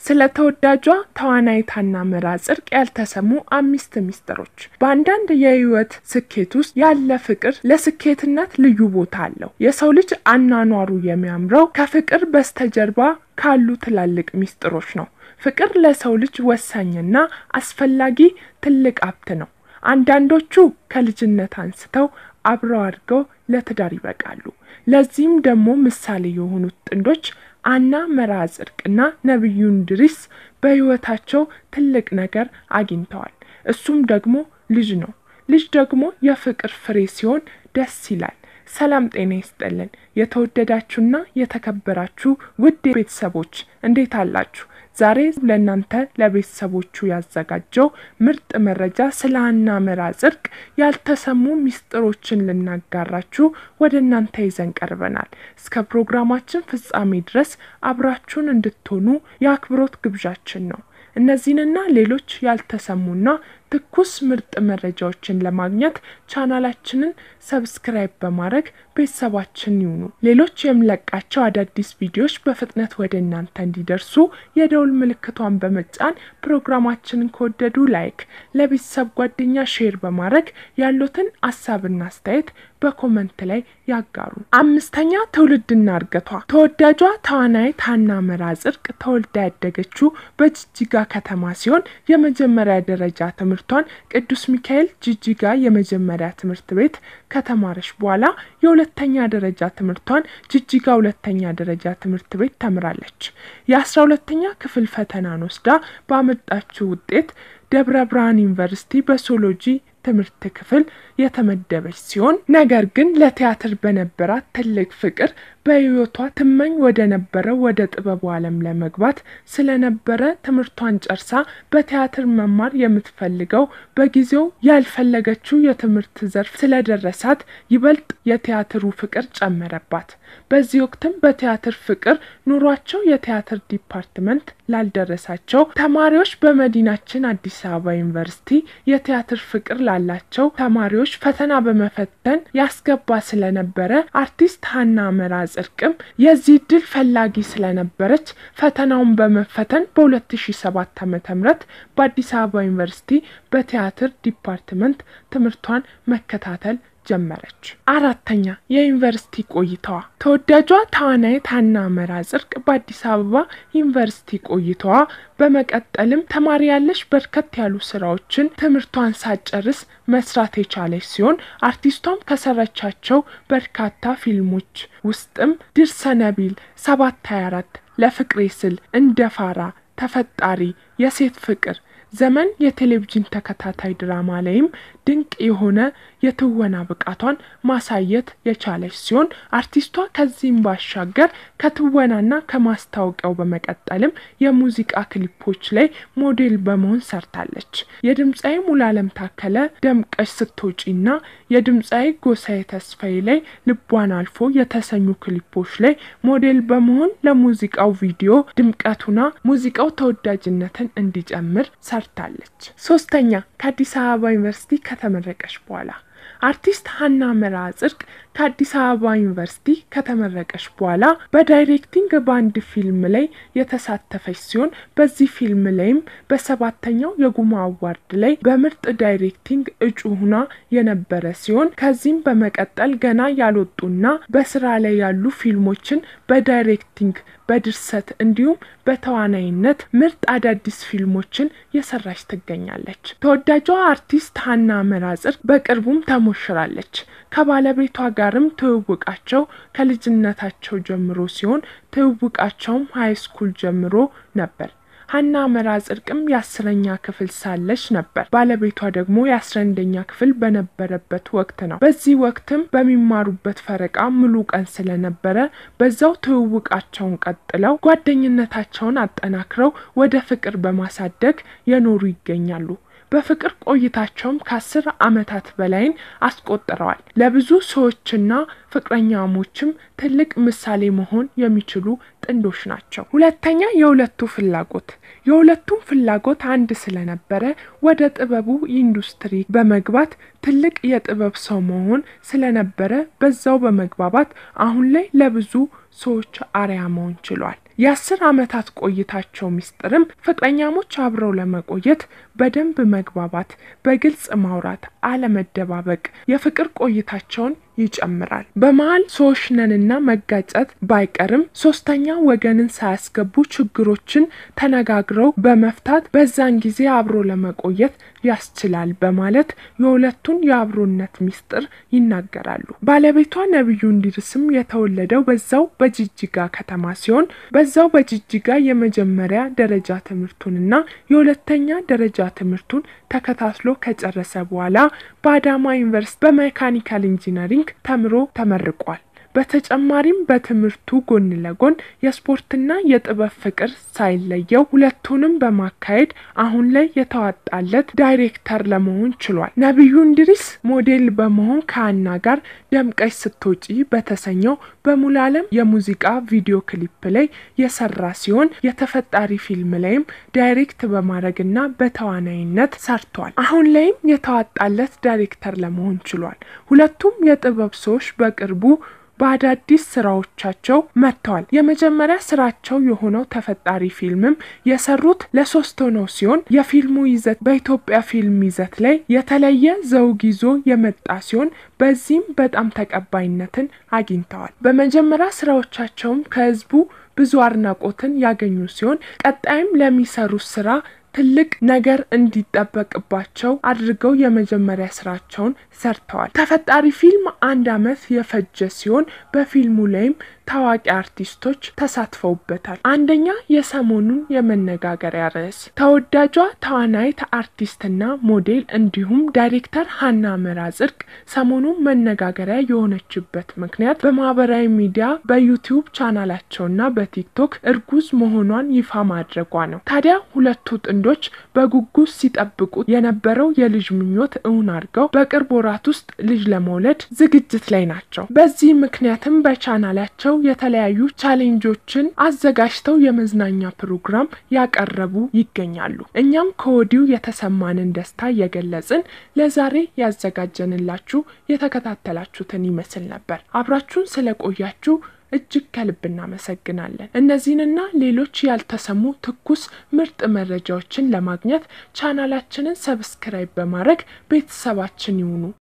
ስለተወዳጇ ተዋናይት ሀና መራጽድቅ ያልተሰሙ 5 ሚስጥሮች። በአንዳንድ የህይወት ስኬት ውስጥ ያለ ፍቅር ለስኬትነት ልዩ ቦታ አለው። የሰው ልጅ አኗኗሩ የሚያምረው ከፍቅር በስተጀርባ ካሉ ትላልቅ ሚስጥሮች ነው። ፍቅር ለሰው ልጅ ወሳኝና አስፈላጊ ትልቅ ሀብት ነው። አንዳንዶቹ ከልጅነት አንስተው አብረው አድገው ለትዳር ይበቃሉ። ለዚህም ደግሞ ምሳሌ የሆኑት ጥንዶች ሀና መራጽድቅና ነብዩ እንድሪስ በህይወታቸው ትልቅ ነገር አግኝተዋል። እሱም ደግሞ ልጅ ነው። ልጅ ደግሞ የፍቅር ፍሬ ሲሆን ደስ ይላል። ሰላም ጤና ይስጥልን። የተወደዳችሁና የተከበራችሁ ውድ ቤተሰቦች እንዴት አላችሁ? ዛሬ ለእናንተ ለቤተሰቦቹ ያዘጋጀው ምርጥ መረጃ ስለ ሀና መራጽድቅ ያልተሰሙ ሚስጥሮችን ልናጋራችሁ ወደ እናንተ ይዘን ቀርበናል። እስከ ፕሮግራማችን ፍጻሜ ድረስ አብራችሁን እንድትሆኑ የአክብሮት ግብዣችን ነው። እነዚህንና ሌሎች ያልተሰሙና ትኩስ ምርጥ መረጃዎችን ለማግኘት ቻናላችንን ሰብስክራይብ በማድረግ ቤተሰባችን ይሁኑ። ሌሎች የምለቃቸው አዳዲስ ቪዲዮዎች በፍጥነት ወደ እናንተ እንዲደርሱ የደውል ምልክቷን በመጫን ፕሮግራማችንን ከወደዱ ላይክ፣ ለቤተሰብ ጓደኛ ሼር በማድረግ ያሉትን ሐሳብና አስተያየት በኮሜንት ላይ ያጋሩ። 5ኛ ትውልድና እድገቷ። ተወዳጇ ተዋናይት ሀና መራጽድቅ ተወልዳ ያደገችው በጅጅጋ ከተማ ሲሆን የመጀመሪያ ደረጃ ትምህርቷን ቅዱስ ሚካኤል ጅጅጋ የመጀመሪያ ትምህርት ቤት ከተማረች በኋላ የሁለተኛ ደረጃ ትምህርቷን ጅጅጋ ሁለተኛ ደረጃ ትምህርት ቤት ተምራለች። የ12ኛ ክፍል ፈተናን ወስዳ ባመጣችው ውጤት ደብረ ብርሃን ዩኒቨርሲቲ በሶሎጂ ትምህርት ክፍል የተመደበች ሲሆን ነገር ግን ለቲያትር በነበራት ትልቅ ፍቅር በህይወቷ ትመኝ ወደ ነበረው ወደ ጥበቡ ዓለም ለመግባት ስለነበረ ትምህርቷን ጨርሳ በቲያትር መማር የምትፈልገው በጊዜው ያልፈለገችው የትምህርት ዘርፍ ስለደረሳት ይበልጥ የቲያትሩ ፍቅር ጨመረባት። በዚህ ወቅትም በቲያትር ፍቅር ኑሯቸው የቲያትር ዲፓርትመንት ላልደረሳቸው ተማሪዎች በመዲናችን አዲስ አበባ ዩኒቨርሲቲ የቲያትር ፍቅር ላላቸው ተማሪዎች ፈተና በመፈተን ያስገባ ስለነበረ አርቲስት ሀና መራጽድቅም የዚህ ድል ፈላጊ ስለነበረች ፈተናውን በመፈተን በ2007 ዓ.ም በአዲስ አበባ ዩኒቨርሲቲ በቲያትር ዲፓርትመንት ትምህርቷን መከታተል ጀመረች። 4ኛ የዩኒቨርሲቲ ቆይታዋ። ተወዳጇ ተዋናይት ሀና መራጽድቅ በአዲስ አበባ ዩኒቨርሲቲ ቆይታዋ በመቀጠልም ተማሪ ያለሽ በርከት ያሉ ስራዎችን ትምህርቷን ሳጨርስ መስራት የቻለች ሲሆን አርቲስቷም ከሰራቻቸው በርካታ ፊልሞች ውስጥም ድርሰነቢል፣ 724፣ ለፍቅሬ ስል፣ እንደፋራ፣ ተፈጣሪ፣ የሴት ፍቅር፣ ዘመን የቴሌቪዥን ተከታታይ ድራማ ላይም ድንቅ የሆነ የትወና ብቃቷን ማሳየት የቻለች ሲሆን አርቲስቷ ከዚህም ባሻገር ከትወናና ከማስታወቂያው በመቀጠልም የሙዚቃ ክሊፖች ላይ ሞዴል በመሆን ሰርታለች። የድምጻዊ ሙሉዓለም ታከለ ደምቀሽ ስትወጪና የድምጻዊ ጎሳዬ ተስፋዬ ላይ ልቧን አልፎ የተሰኙ ክሊፖች ላይ ሞዴል በመሆን ለሙዚቃው ቪዲዮ ድምቀቱና ሙዚቃው ተወዳጅነትን እንዲጨምር ሰርታለች። 3ኛ ከአዲስ አበባ ዩኒቨርሲቲ ከተመረቀች በኋላ። አርቲስት ሀና መራጽድቅ ከአዲስ አበባ ዩኒቨርሲቲ ከተመረቀች በኋላ በዳይሬክቲንግ ባንድ ፊልም ላይ የተሳተፈች ሲሆን በዚህ ፊልም ላይም በ7ኛው የጉማ አዋርድ ላይ በምርጥ ዳይሬክቲንግ እጩ ሆና የነበረ ሲሆን ከዚህም በመቀጠል ገና ያልወጡና በስራ ላይ ያሉ ፊልሞችን በዳይሬክቲንግ በድርሰት እንዲሁም በተዋናይነት ምርጥ አዳዲስ ፊልሞችን የሰራች ትገኛለች። ተወዳጇ አርቲስት ሀና መራጽድቅ በቅርቡም ተሞሽራለች። ከባለቤቷ ጋርም ትውውቃቸው ከልጅነታቸው ጀምሮ ሲሆን ትውውቃቸውም ሃይስኩል ጀምሮ ነበር። ሀና መራጽድቅም የ10ኛ ክፍል ሳለች ነበር። ባለቤቷ ደግሞ የ11ኛ ክፍል በነበረበት ወቅት ነው። በዚህ ወቅትም በሚማሩበት ፈረቃ ሙሉ ቀን ስለነበረ በዛው ትውውቃቸውን ቀጥለው ጓደኝነታቸውን አጠናክረው ወደ ፍቅር በማሳደግ የኖሩ ይገኛሉ። በፍቅር ቆይታቸውም ከ10 ዓመታት በላይ አስቆጥረዋል። ለብዙ ሰዎችና ፍቅረኛሞችም ትልቅ ምሳሌ መሆን የሚችሉ ጥንዶች ናቸው። 2ኛ የሁለቱ ፍላጎት። የሁለቱም ፍላጎት አንድ ስለነበረ ወደ ጥበቡ ኢንዱስትሪ በመግባት ትልቅ የጥበብ ሰው መሆን ስለነበረ በዛው በመግባባት አሁን ላይ ለብዙ ሰዎች አርያ መሆን ችሏል። የ10 ዓመታት ቆይታቸው ሚስጥርም ፍቅረኛሞች አብረው ለመቆየት በደንብ መግባባት፣ በግልጽ ማውራት፣ አለመደባበቅ የፍቅር ቆይታቸውን ይጨምራል። በመሃል ሰዎች ነንና መጋጨት ባይቀርም ሶስተኛ ወገንን ሳያስገቡ ችግሮችን ተነጋግረው በመፍታት በዛን ጊዜ አብሮ ለመቆየት ያስችላል በማለት የሁለቱን የአብሮነት ሚስጥር ይናገራሉ። ባለቤቷ ነብዩ እንድሪስም የተወለደው በዛው በጅጅጋ ከተማ ሲሆን በዛው በጅጅጋ የመጀመሪያ ደረጃ ትምህርቱንና የሁለተኛ ደረጃ ትምህርቱን ተከታትሎ ከጨረሰ በኋላ በአዳማ ዩኒቨርሲቲ በሜካኒካል ኢንጂነሪንግ ተምሮ ተመርቋል። በተጨማሪም በትምህርቱ ጎን ለጎን የስፖርትና የጥበብ ፍቅር ሳይለየው ሁለቱንም በማካሄድ አሁን ላይ የተዋጣለት ዳይሬክተር ለመሆን ችሏል። ነብዩ እንድሪስ ሞዴል በመሆን ከአና ጋር ደምቀሽ ስትወጪ በተሰኘው በሙሉዓለም የሙዚቃ ቪዲዮ ክሊፕ ላይ የሰራ ሲሆን የተፈጣሪ ፊልም ላይም ዳይሬክት በማድረግና በተዋናይነት ሰርቷል። አሁን ላይም የተዋጣለት ዳይሬክተር ለመሆን ችሏል። ሁለቱም የጥበብ ሰዎች በቅርቡ በአዳዲስ ስራዎቻቸው መጥተዋል። የመጀመሪያ ስራቸው የሆነው ተፈጣሪ ፊልምም የሰሩት ለ3 ሆነው ሲሆን የፊልሙ ይዘት በኢትዮጵያ ፊልም ይዘት ላይ የተለየ ዘውግ ይዞ የመጣ ሲሆን በዚህም በጣም ተቀባይነትን አግኝተዋል። በመጀመሪያ ስራዎቻቸውም ከህዝቡ ብዙ አድናቆትን ያገኙ ሲሆን ቀጣይም ለሚሰሩት ስራ ትልቅ ነገር እንዲጠበቅባቸው አድርገው የመጀመሪያ ስራቸውን ሰርተዋል። ተፈጣሪ ፊልም 1 አመት የፈጀ ሲሆን በፊልሙ ላይም ታዋቂ አርቲስቶች ተሳትፈውበታል። አንደኛ የሰሞኑን የመነጋገሪያ ርዕስ ተወዳጇ ተዋናይት አርቲስትና ሞዴል እንዲሁም ዳይሬክተር ሀና ምራጽድቅ ሰሞኑን መነጋገሪያ የሆነችበት ምክንያት በማህበራዊ ሚዲያ በዩቲዩብ ቻናላቸውና በቲክቶክ እርጉዝ መሆኗን ይፋ ማድረጓ ነው። ታዲያ ሁለቱ ጥንዶች በጉጉት ሲጠብቁት የነበረው የልጅ ምኞት እውን አድርገው በቅርብ ወራት ውስጥ ልጅ ለመውለድ ዝግጅት ላይ ናቸው። በዚህ ምክንያትም በቻናላቸው የተለያዩ ቻሌንጆችን አዘጋጅተው የመዝናኛ ፕሮግራም ያቀርቡ ይገኛሉ። እኛም ከወዲሁ የተሰማንን ደስታ የገለጽን ለዛሬ ያዘጋጀንላችሁ የተከታተላችሁትን ይመስል ነበር። አብራችሁን ስለቆያችሁ እጅግ ከልብ እናመሰግናለን። እነዚህንና ሌሎች ያልተሰሙ ትኩስ ምርጥ መረጃዎችን ለማግኘት ቻናላችንን ሰብስክራይብ በማድረግ ቤተሰባችን ይሁኑ።